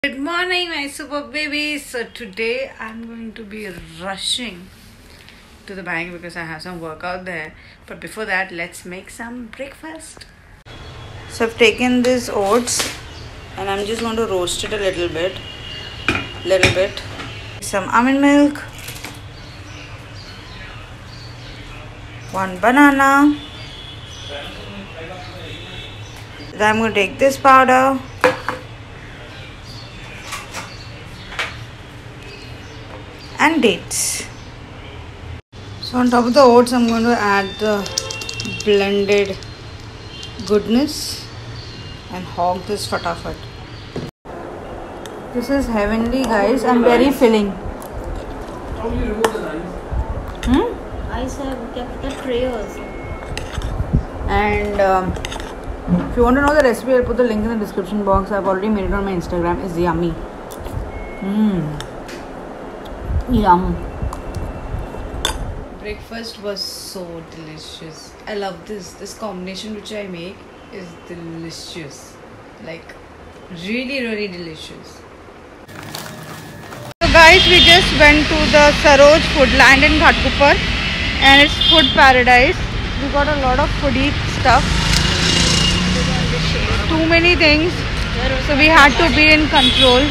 Good morning, my super babies. So today I'm going to be rushing to the bank because I have some work out there. But before that, let's make some breakfast. So I've taken this oats and I'm just going to roast it a little bit. Some almond milk, one banana. Then I'm going to take this powder. And dates. So on top of the oats, I'm going to add the blended goodness and hog this fatafat. This is heavenly, guys, and very filling. Ice have kept the tray also. And if you want to know the recipe, I'll put the link in the description box. I've already made it on my Instagram. It's yummy. Yum. Breakfast was so delicious. I love this combination which I make is delicious, like really delicious. So guys, we just went to the Saroj Foodland in Ghatkupar and it's food paradise. We got a lot of foodie stuff, too many things, so we had to be in control.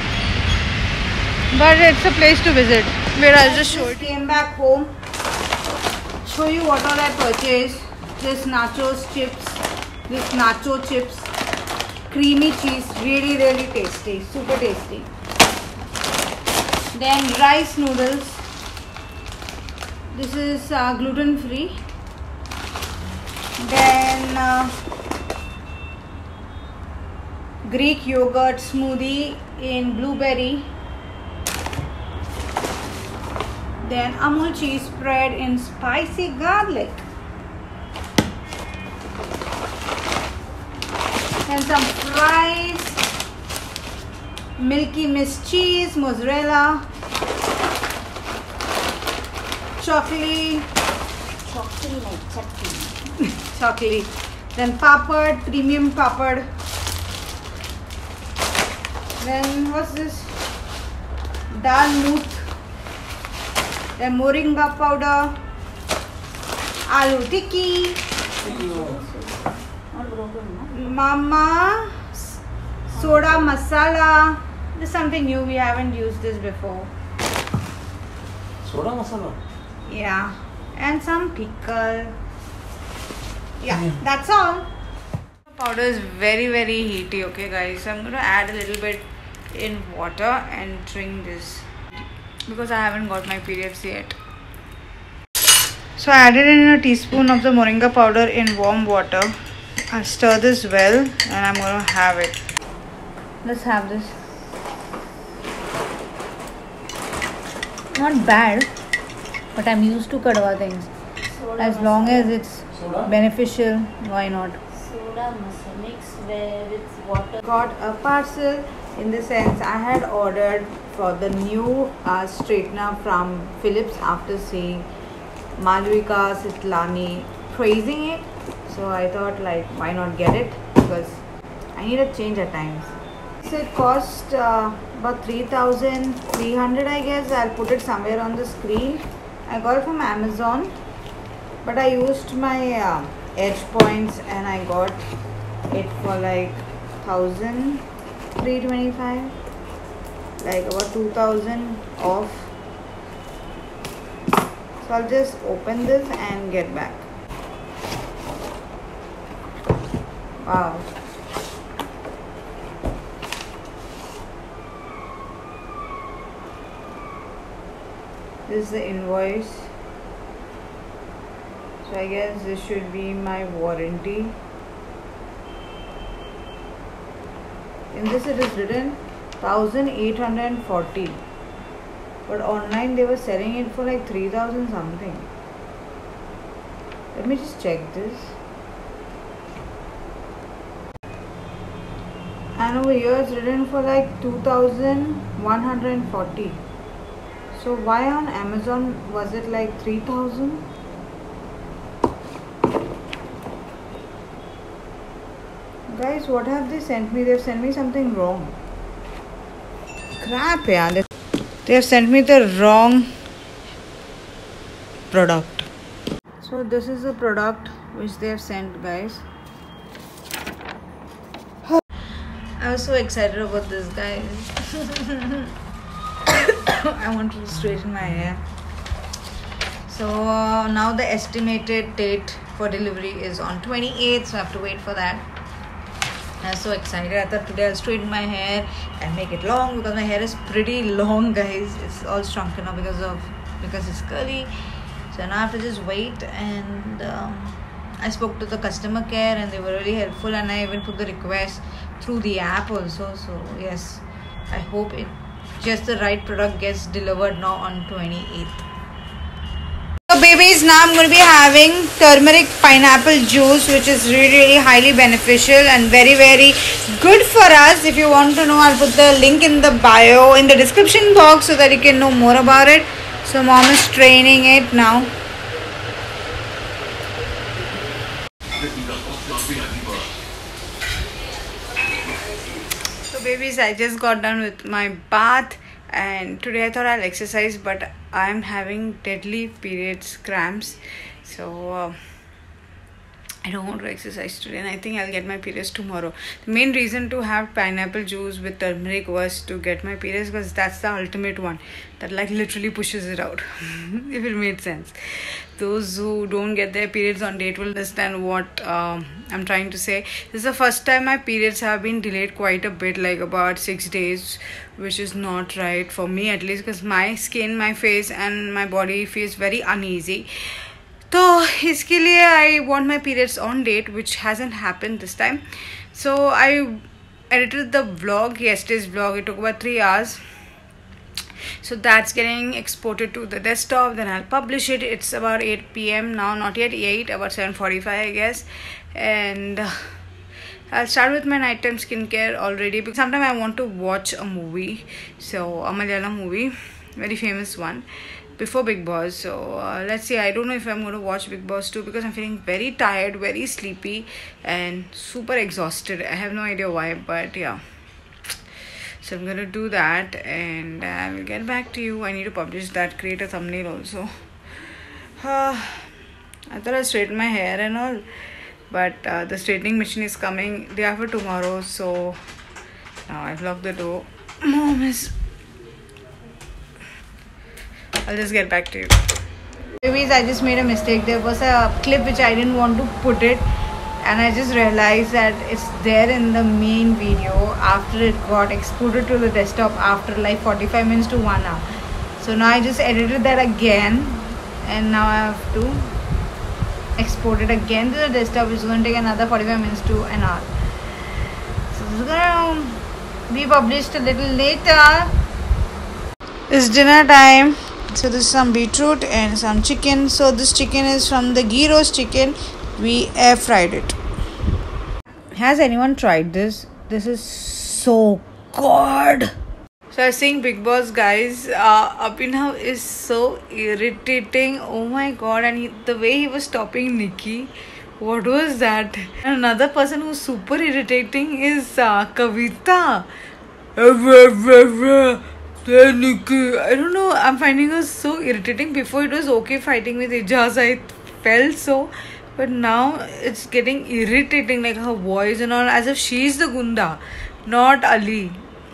But it's a place to visit. Where I'll just show it. Came back home. Show you what all I purchased. This nachos chips. This nacho chips. Creamy cheese. Really tasty. Super tasty. Then rice noodles. This is gluten free. Then Greek yogurt smoothie in blueberry. Then Amul cheese spread in spicy garlic. Then some fries, Milky Mist cheese, mozzarella, chocolate. Then papad, premium papad. Then what's this? Dal moot. Then moringa powder, aloo tikki, mama soda masala. This is something new, we haven't used this before. Soda masala? Yeah, and some pickle. Yeah, that's all. The powder is very heaty, okay guys. So I'm going to add a little bit in water and drink this, because I haven't got my periods yet. So I added in a teaspoon of the moringa powder in warm water. I'll stir this well and I'm going to have it. Let's have this. Not bad, but I'm used to kadwa things. As long as it's beneficial, why not? Soda must mix with water. Got a parcel. In the sense, I had ordered for the new straightener from Philips after seeing Malvika Sitlani praising it. So I thought, like, why not get it, because I need a change at times. So it cost about 3,300, I guess. I'll put it somewhere on the screen. I got it from Amazon, but I used my edge points and I got it for like 325, like about 2,000 off. So I'll just open this and get back. Wow. This is the invoice. So I guess this should be my warranty. In this it is written 1,840, but online they were selling it for like 3,000 something. Let me just check this. And over here it's written for like 2,140. So why on Amazon was it like 3,000? Guys, what have they sent me? They've sent me something wrong. crap, yeah. They have sent me the wrong product. So this is the product which they have sent, guys. I was so excited about this, guys. I want to straighten my hair. So now the estimated date for delivery is on 28th, so I have to wait for that. I was so excited. I thought today I'll straighten my hair and make it long, because my hair is pretty long, guys. It's all shrunken now because it's curly. So now I have to just wait. And I spoke to the customer care and they were really helpful, and I even put the request through the app also. So yes, I hope it just the right product gets delivered now on 28th. So babies, now I'm going to be having turmeric pineapple juice, which is really highly beneficial and very good for us. If you want to know, I'll put the link in the bio, in the description box, so that you can know more about it. So mom is straining it now. So babies, I just got done with my bath. And today I thought I'll exercise, but I'm having deadly periods cramps, so I don't want to exercise today, and I think I'll get my periods tomorrow. The main reason to have pineapple juice with turmeric was to get my periods, because that's the ultimate one that like literally pushes it out. If it made sense. Those who don't get their periods on date will understand what I'm trying to say. This is the first time my periods have been delayed quite a bit, like about 6 days, which is not right for me, at least, because my skin, my face and my body feels very uneasy. So इसके लिए I want my periods on date, which hasn't happened this time. So I edited the vlog, yesterday's vlog. It took about 3 hours. So that's getting exported to the desktop. Then I'll publish it. It's about 8 p.m. now, not yet 8, about 7:45 I guess. And I'll start with my nighttime skincare already, because sometimes I want to watch a movie. So a Malayalam movie, very famous one, before Big Boss. So let's see. I don't know if I'm going to watch Big Boss 2, because I'm feeling very tired, very sleepy and super exhausted. I have no idea why, but yeah. So I'm going to do that and I'll get back to you. I need to publish that, create a thumbnail also. I thought I'd straighten my hair and all, but the straightening machine is coming day after tomorrow. So now I've locked the door. Mom is... I'll just get back to you. Babies, I just made a mistake. There was a clip which I didn't want to put it, and I just realized that it's there in the main video after it got exported to the desktop after like 45 minutes to 1 hour. So now I just edited that again, and now I have to export it again to the desktop, which is going to take another 45 minutes to an hour. So this is going to be published a little later. It's dinner time. So this is some beetroot and some chicken. So this chicken is from the ghee roast chicken. We air fried it. Has anyone tried this? This is so good. So I was saying Big Boss, guys. Abhinav is so irritating. Oh my god. And the way he was stopping Nikki. What was that? Another person who's super irritating is Kavita. Nikki. I don't know. I'm finding her so irritating. Before it was okay fighting with Ijaz. I felt so. But now it's getting irritating, like her voice and all, as if she's the Gunda, not Ali.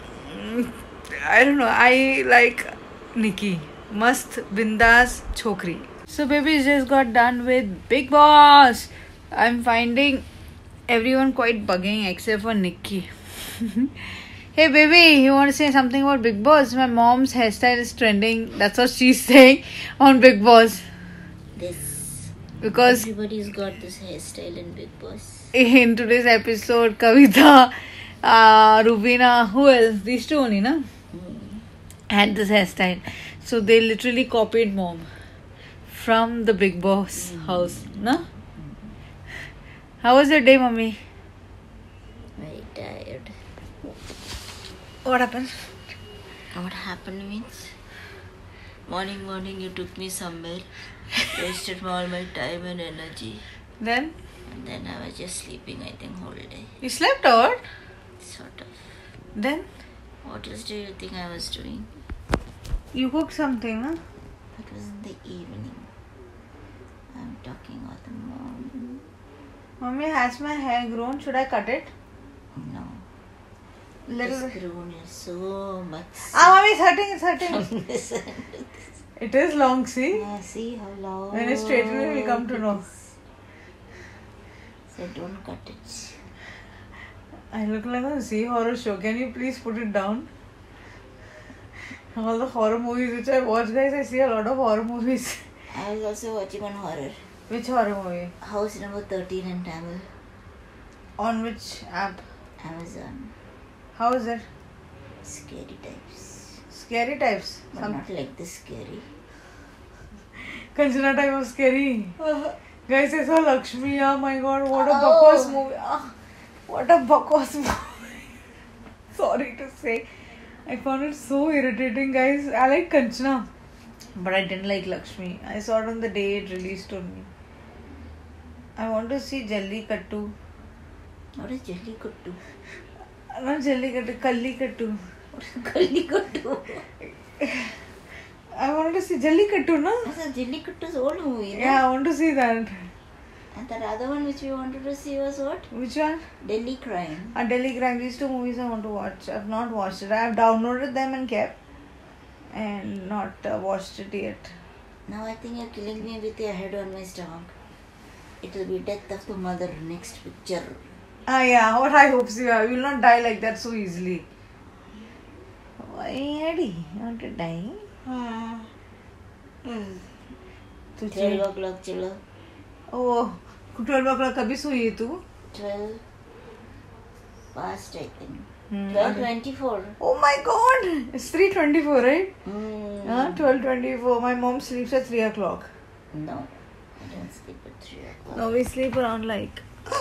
I don't know. I like Nikki. Mast bindas chokri. So baby just got done with Big Boss. I'm finding everyone quite bugging except for Nikki. Hey baby, you want to say something about Big Boss? My mom's hairstyle is trending. That's what she's saying on Big Boss. Because everybody's got this hairstyle in Big Boss. In today's episode, Kavita, Rubina, who else? These two only, na? Had this hairstyle. So they literally copied mom from the Big Boss house, na? How was your day, mommy? Very tired. What happened? What happened means, morning you took me somewhere, wasted all my time and energy. Then? And then I was just sleeping, I think, whole day. You slept or? Sort of. Then? What else do you think I was doing? You cooked something, huh? It was in the evening. I'm talking about the morning. Mommy, has my hair grown? Should I cut it? No. Little. It's grown so much. Mommy, it's hurting, it's hurting. From this end to this. It is long, see? See how long. When it's straightened, we'll come to know. So don't cut it. I look like a sea horror show. Can you please put it down? All the horror movies which I watch, guys, I see a lot of horror movies. I was also watching one horror. Which horror movie? House number 13 in Tamil. On which app? Amazon. How is it? Scary types. Scary types? But not like this scary. Kanchana type of scary. Guys, I saw Lakshmi. Oh my god, what a bakwas movie. What a bakwas movie. Sorry to say. I found it so irritating, guys. I like Kanchana, but I didn't like Lakshmi. I saw it on the day it released only. I want to see Jallikattu. What is Jallikattu? Not Jallikattu, Kallikattu. What is Kallikattu? I wanted to see Jallikattu, no? Jallikattu's old movie, no? Yeah, I want to see that. And that other one which we wanted to see was what? Which one? Delhi Crime. Delhi Crime. These two movies I want to watch. I've not watched it. I have downloaded them and kept, and not watched it yet. Now I think you're killing me with your head on my stomach. It will be Death of the Mother next picture. Yeah. What I hope you are. You will not die like that so easily. Why, Eddie? You want to die? 12 o'clock, chalo. Oh, 12 o'clock कभी सोई तू? 12 past, I think. 12:24. Oh my god! It's 3:24, right? 12:24. My mom sleeps at 3 o'clock. No, I don't sleep at 3 o'clock. No, we sleep around like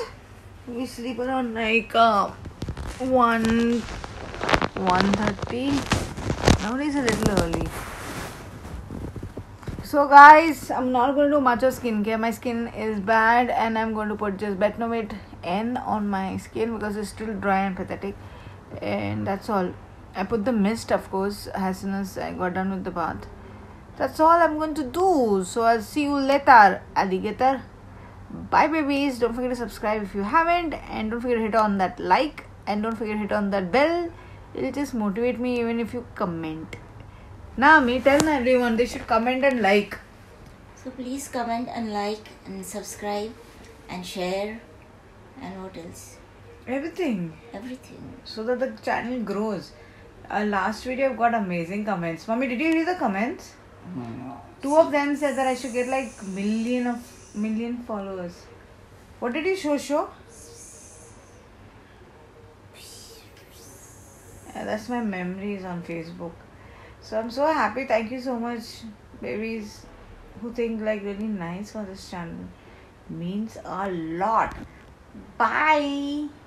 1:30. Nowadays a little early. So guys, I'm not going to do much of skincare. My skin is bad and I'm going to put just Betnovate N on my skin because it's still dry and pathetic. And that's all. I put the mist, of course, as soon as I got done with the bath. That's all I'm going to do. So I'll see you later, alligator. Bye babies. Don't forget to subscribe if you haven't. And don't forget to hit on that like. And don't forget to hit on that bell. It'll just motivate me even if you comment. Now, tell everyone they should comment and like. So please comment and like and subscribe and share and what else? Everything. Everything. So that the channel grows. Last video I've got amazing comments. Mommy, did you read the comments? No. 2 of them said that I should get like million followers. What did you show? Yeah, that's my memories on Facebook. So I'm so happy. Thank you so much, babies, who think like really nice for this channel. Means a lot. Bye.